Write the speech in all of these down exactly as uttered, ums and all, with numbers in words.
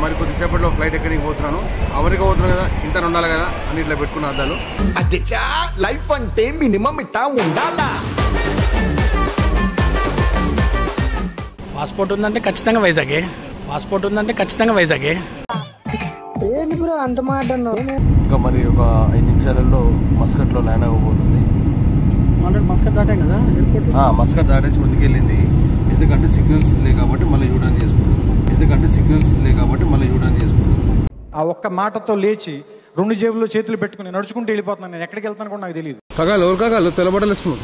మరి కొద్దిసేపట్లో ఫ్లైట్ ఎక్కడికి పోతున్నాను. అమెరికా పోతున్నాను కదా, ఇంత ఉండాలి కదా అని ఇట్లా పెట్టుకున్న అద్దాలు. లైఫ్ అంటే మినిమం ఇట్టా ఉండాలా. పాస్పోర్ట్ ఉందంటే ఖచ్చితంగా వైజాగే. పాస్పోర్ట్ ఉందంటే ఖచ్చితంగా వైజాగే. ఏంటి బ్రో అంత మాట అన్నావు? ఇంకా మరి ఒక ఐదు నిమిషాలలో మస్కట్లో ల్యాండ్ అవ్వబోతుంది. ఆల్రెడీ మస్కట్ దాటాం కదా ఎయిర్పోర్ట్. మస్కట్ దాటేసి ముందుకెళ్ళింది. ఎందుకంటే సిగ్నల్స్ లే కాబట్టి మళ్ళీ యూటర్న్ చేసుకుంటుంది. ఎందుకంటే సిగ్నల్స్ లే కాబట్టి మళ్ళీ యూటర్న్ చేసుకుంటుంది. ఆ ఒక్క మాటతో లేచి రెండు జేబుల్లో చేతులు పెట్టుకుని నడుచుకుంటూ వెళ్ళిపోతున్నాను. నేను ఎక్కడికి వెళ్తాను కూడా నాకు తెలియదు. కగాలు ఎవరు కగాలు తెల్లబట్టలు వేసుకున్నాను.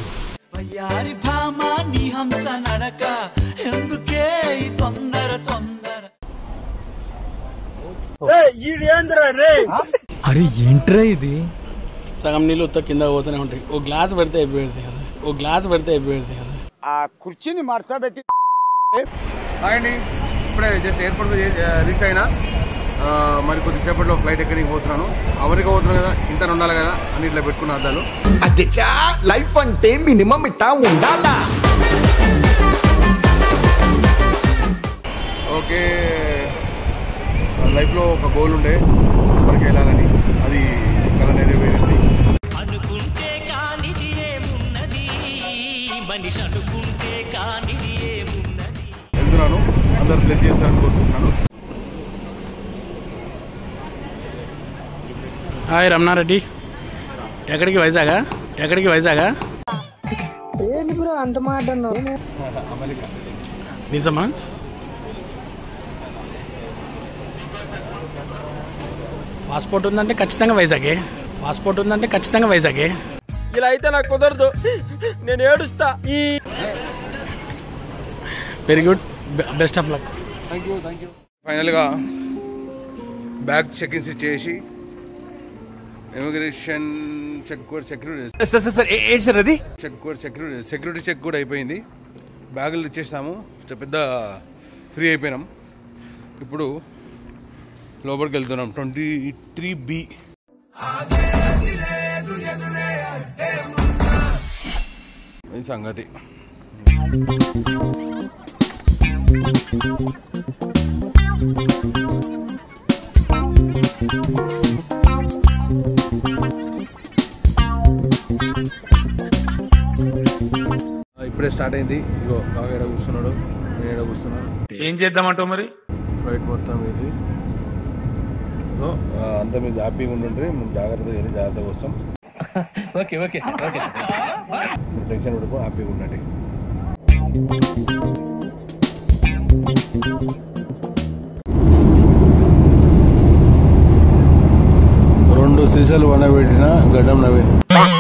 అరే ఏంట్రా ఇది? సగం నీళ్ళు ఉత్త కింద పోతూనే ఉంటాయి. ఓ గ్లాస్ పెడితే అయిపోయింది కదా. ఓ గ్లాస్ పెడితే అయిపోయింది కదా. ఆ కుర్చీని మార్చా పెట్టి అండి ఇప్పుడే జస్ట్ ఎయిర్పోర్ట్ రీచ్ అయినా. మరి కొద్దిసేపట్లో ఫ్లైట్ ఎక్కడికి పోతున్నాను. అమెరికా పోతున్నాను కదా, ఇంత ఉండాలి కదా అని ఇట్లా పెట్టుకున్న అద్దాలు. లైఫ్ అంటే మినిమం ఇట్టా ఉండాలా. ఓకే, లైఫ్లో ఒక గోల్ ఉండే అమెరికా వెళ్ళాలని, అది కళ నెరవేరింది. వెళ్తున్నాను, అందరు ప్లేస్ చేస్తారని కోరుకుంటున్నాను. హాయ్ రమణారెడ్డి. ఎక్కడికి వైజాగా? ఎక్కడికి వైజాగా? ఏంటి బ్రో అంత మాట అన్నావు? అమెరికా. నిజమా? పాస్పోర్ట్ ఉందంటే ఖచ్చితంగా వైజాగే. పాస్పోర్ట్ ఉందంటే ఖచ్చితంగా వైజాగే. ఇలా అయితే నాకు కుదరదు, నేను ఏడుస్తా. ఈ very good, best of luck. Thank you thank you ఫైనల్గా బ్యాగ్ చెక్ ఇన్ చేసి ఇమిగ్రేషన్ చెక్ కూడా సెక్యూరిటీ చెక్ కూడా సెక్యూరిటీ సెక్యూరిటీ చెక్ కూడా అయిపోయింది. బ్యాగులు ఇచ్చేసాము, పెద్ద ఫ్రీ అయిపోయినాం. ఇప్పుడు లోపలికి వెళ్తున్నాం. ట్వంటీ త్రీ బి సంగతి. ఇప్పుడే స్టార్ట్ అయింది. ఇగో బాగా ఎడ కూర్చున్నాడు, నేను ఎడ కూర్చున్నాను. ఏం చేద్దామంటావు మరి? ఫ్లైట్ మొత్తం ఇది. సో అంత మీరు హ్యాపీగా ఉంటుంటే మేము జాగ్రత్తగా వెళ్ళి జాగ్రత్తగా వస్తాం. ఓకే ఓకే ఓకే టెన్షన్ పడుకో, హ్యాపీగా ఉండండి. రెండు సీసాలు వనబెట్టిన గడ్డం నవీన్.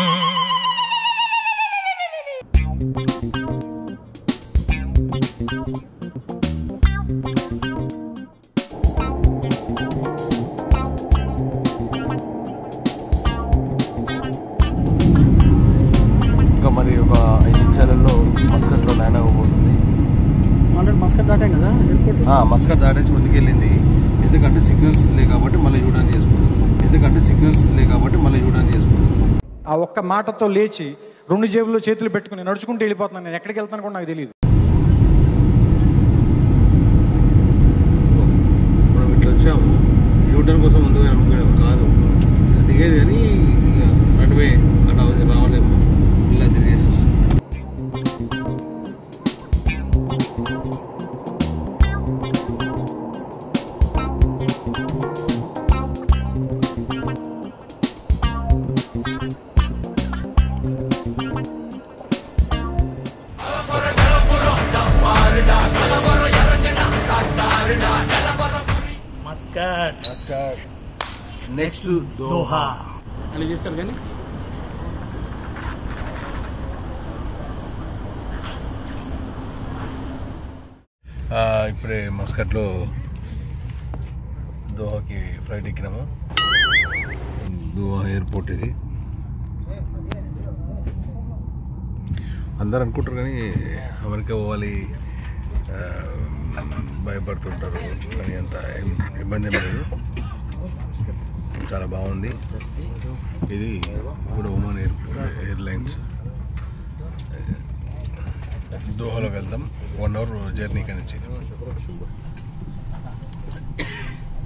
ఇంకా మరి ఒక ఐదు నిమిషాలలో మస్కట్లో ల్యాండ్ అవ్వబోతుంది. ఆల్రెడీ మస్కట్ దాటాం కదా ఎయిర్పోర్ట్. మస్కట్ దాటేసి ముందుకెళ్ళింది. ఎందుకంటే సిగ్నల్స్ లే కాబట్టి మళ్ళీ యూటర్న్ చేసుకుంటుంది. ఎందుకంటే సిగ్నల్స్ లే కాబట్టి మళ్ళీ యూటర్న్ చేసుకుంటుంది. ఆ ఒక్క మాటతో లేచి రెండు జేబుల్లో చేతులు పెట్టుకుని నడుచుకుంటూ వెళ్ళిపోతున్నాను. నేను ఎక్కడికి వెళ్తాను కూడా నాకు తెలియదు. మనం ఇట్లా వచ్చాము, యూటర్న్ కోసం ముందుగా అనుకున్నాము. కాదు దిగేది కానీ రన్వే అట్లా రావలేము, ఇలా తిరిగేసి వస్తాం. మస్కట్ మస్కట్ నెక్స్ట్ దోహా అని చేస్తారు కానీ ఇప్పుడే మస్కట్లో దోహాకి ఫ్లైట్ ఎక్కినాము. దోహా ఎయిర్పోర్ట్ ఇది. అందరు అనుకుంటారు కానీ అమెరికా పోవాలి భయపడుతుంటారు, కానీ అంత ఏం ఇబ్బంది లేదు. చాలా బాగుంది. ఇది ఇప్పుడు ఒమాన్ ఎయిర్ ఎయిర్లైన్స్. దోహాలోకి వెళ్తాం, వన్ అవర్ జర్నీ నుంచి.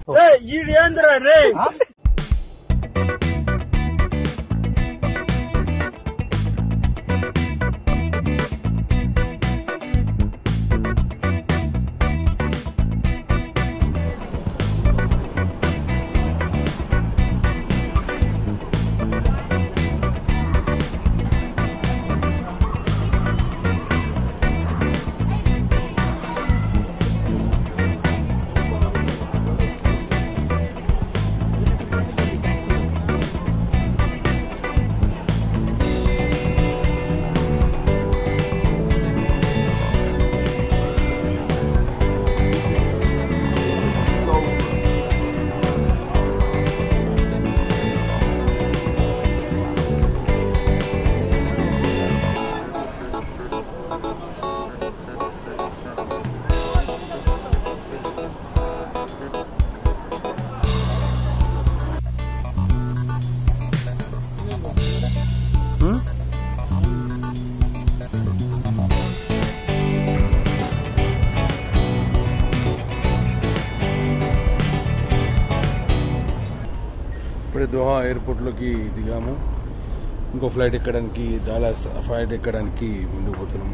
ఇప్పుడే దోహా ఎయిర్పోర్ట్లోకి దిగాము. ఇంకో ఫ్లైట్ ఎక్కడానికి, డాలస్ ఫ్లైట్ ఎక్కడానికి ముందుకు పోతున్నాము.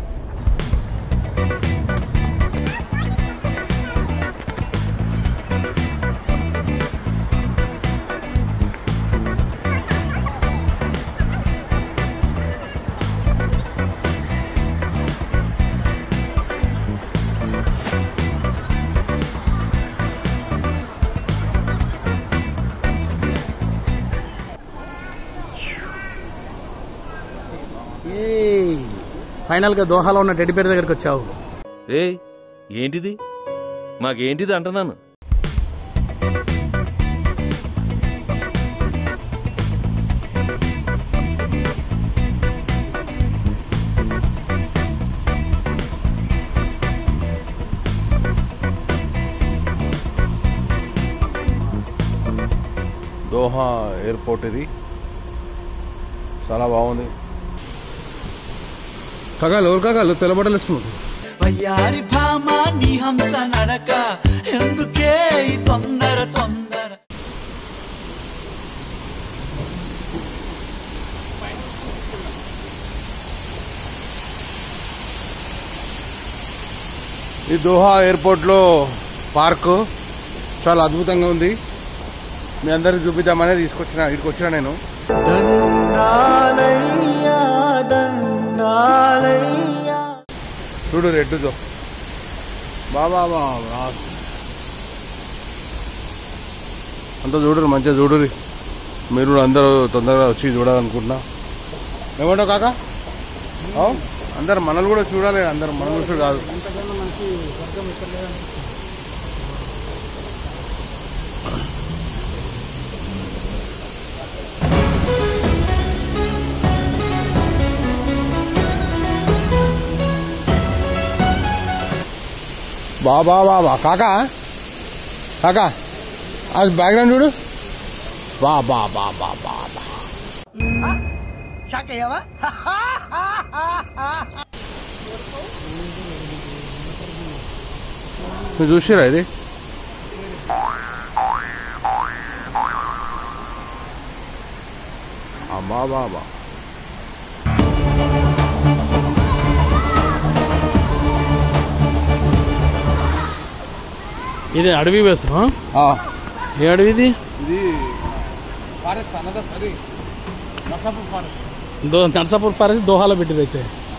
ఫైనల్ గా దోహాలో ఉన్న టెడ్డి బేర్ దగ్గరికి వచ్చావు. ఏ ఏంటిది? మాకేంటిది అంటున్నాను. దోహా ఎయిర్పోర్ట్ ఇది, చాలా బాగుంది. కాగాలు ఎవరు కాగాలు తెల్లబట్టలు వేసుకున్నారు. వయ్యారి భామా నీ హంస నడక ఎందుకే తొందర తొందర. ఈ దోహా ఎయిర్పోర్ట్లో పార్క్ చాలా అద్భుతంగా ఉంది. మీ అందరికి చూపిద్దామనే తీసుకొచ్చిన ఇక్కడికి వచ్చిన నేను. దండాలయ్యా దండాలయ్యా. చూడు రెడ్డుతో బాబా అంతా చూడరు, మంచిగా చూడరు. మీరు అందరూ తొందరగా వచ్చి చూడాలనుకుంటున్నా. ఏమంటావు కాక? అందరు మనల్ని కూడా చూడాలి, అందరు మన చూసి కాదు. బాబా బాబా కాకా కాకా అది బ్యాక్గ్రౌండ్ చూడు. బా బా బా బా బా బా నువ్వు చూసిరా ఇది? అమ్మా బాబా ఇది అడవి వేసా? ఏ అడవి ఇది? ఇది ఫారెస్ట్, అనదర్ అది నర్సాపూర్ ఫారెస్ట్. దో నర్సాపూర్ ఫారెస్ట్ దోహాలో పెట్టింది. అయితే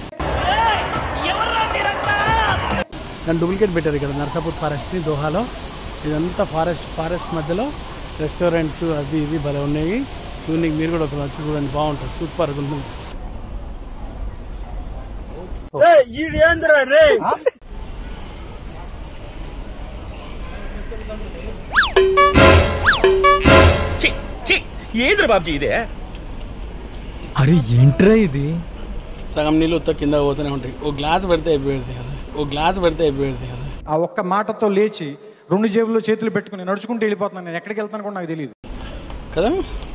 దాన్ని డూప్లికేట్ పెట్టారు ఇక్కడ నర్సాపూర్ ఫారెస్ట్ని దోహాలో. ఇదంతా ఫారెస్ట్ ఫారెస్ట్ మధ్యలో రెస్టారెంట్స్ అది ఇది భలే ఉన్నాయి. చూడండి, మీరు కూడా ఒక వచ్చి చూడండి, బాగుంటుంది, సూపర్గా ఉంటుంది. ఏంద్ర బాబ్జీ ఇదే? అరే ఏంట్రా ఇది? సగం నీళ్ళు ఉత్త కింద పోతూనే ఉంటాయి. ఓ గ్లాస్ పెడితే అయిపోయింది కదా, ఓ గ్లాస్ పెడితే అయిపోయింది కదా. ఆ ఒక్క మాటతో లేచి రెండు జేబుల్లో చేతులు పెట్టుకుని నడుచుకుంటూ వెళ్ళిపోతున్నాను. నేను ఎక్కడికి వెళ్తాను కూడా నాకు తెలియదు కదా.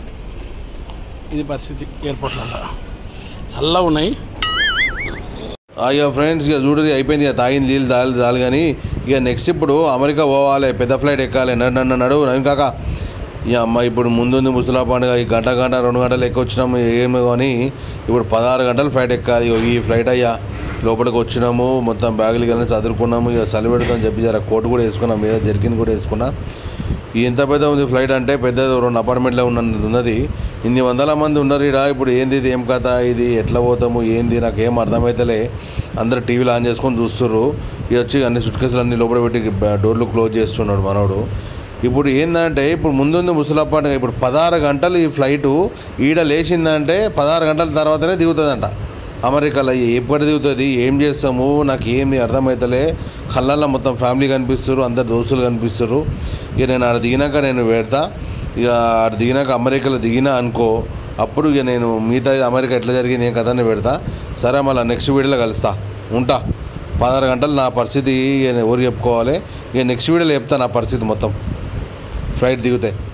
ఇది పరిస్థితి ఎయిర్పోర్ట్లలో. చల్లగా ఉన్నాయి. ఇక ఫ్రెండ్స్ ఇక చూడది అయిపోయింది, ఇక తాగింది నీళ్ళు తాగి చాలు కానీ ఇక నెక్స్ట్ ఇప్పుడు అమెరికా పోవాలి, పెద్ద ఫ్లైట్ ఎక్కాలి. నన్ను నడు నన్ను కాక ఈ అమ్మ ఇప్పుడు ముందుంది ముసలా పండుగ, ఈ గంట గంట రెండు గంటలు ఎక్కి వచ్చినాము ఏమో కానీ ఇప్పుడు పదహారు గంటలు ఫ్లైట్ ఎక్కాలి. ఈ ఫ్లైట్ అయ్యా లోపలికి వచ్చినాము, మొత్తం బ్యాగులు కానీ చదువుకున్నాము. ఇక చలి పెడతామని చెప్పి జర కోట్ కూడా వేసుకున్నాం, మీద జర్కిన్ కూడా వేసుకున్నా. ఎంత పెద్ద ఉంది ఫ్లైట్ అంటే పెద్దది, రెండు అపార్ట్మెంట్లో ఉన్న ఉన్నది. ఇన్ని వందల మంది ఉన్నారు ఇక్కడ. ఇప్పుడు ఏంది ఇది, ఏం కథ ఇది, ఎట్లా పోతాము ఏంది నాకేం అర్థమవుతలే. అందరు టీవీలు ఆన్ చేసుకొని చూస్తుర్రు. ఇక వచ్చి అన్ని సుట్ కేసులు అన్ని లోపల పెట్టి డోర్లు క్లోజ్ చేస్తున్నాడు మనోడు. ఇప్పుడు ఏంటంటే ఇప్పుడు ముందుంది ముసలపాటుగా ఇప్పుడు పదహారు గంటలు ఈ ఫ్లైటు ఈడ లేచిందంటే పదహారు గంటల తర్వాతనే దిగుతుందంట అమెరికాలో. ఎప్పుడు దిగుతుంది, ఏం చేస్తాము నాకు ఏమి అర్థమవుతలే. కళ్ళల్లో మొత్తం ఫ్యామిలీ కనిపిస్తారు, అందరు దోస్తులు కనిపిస్తారు. ఇక నేను ఆడ దిగినాక నేను పెడతా. ఇక ఆడ దిగినాక అమెరికాలో దిగినా అనుకో, అప్పుడు ఇక నేను మిగతా అమెరికా ఎట్లా జరిగింది ఏం కథనే పెడతా. సరే మళ్ళీ నెక్స్ట్ వీడియోలో కలుస్తా, ఉంటా. పదహారు గంటలు నా పరిస్థితి ఎవరు చెప్పుకోవాలి. ఇక నెక్స్ట్ వీడియోలో చెప్తా నా పరిస్థితి మొత్తం ఫ్లైట్ దిగితే.